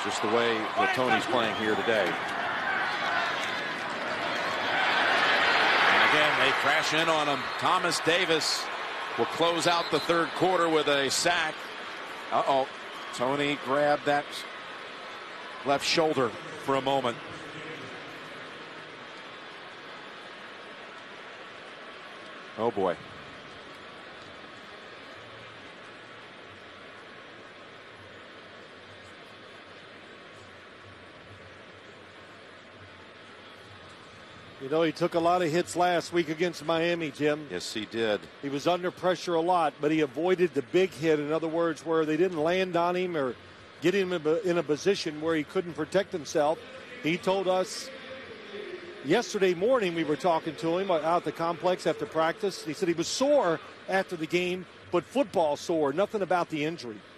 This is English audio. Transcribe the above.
just the way that Tony's playing here today. And again, they crash in on him. Thomas Davis will close out the third quarter with a sack. Uh-oh. Tony grabbed that left shoulder for a moment. Oh, boy. You know, he took a lot of hits last week against Miami, Jim. Yes, he did. He was under pressure a lot, but he avoided the big hit. In other words, where they didn't land on him or get him in a position where he couldn't protect himself. He told us yesterday morning, we were talking to him out at the complex after practice. He said he was sore after the game, but football sore, nothing about the injury.